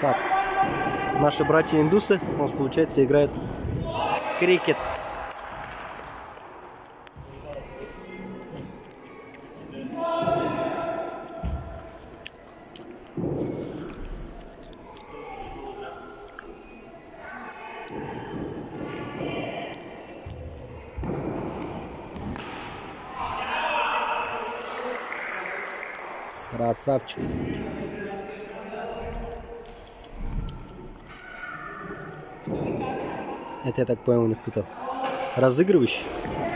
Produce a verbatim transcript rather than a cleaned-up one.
Так, наши братья-индусы, у нас, получается, играют крикет. Красавчик. Это, я так понял, у них кто-то разыгрывающий.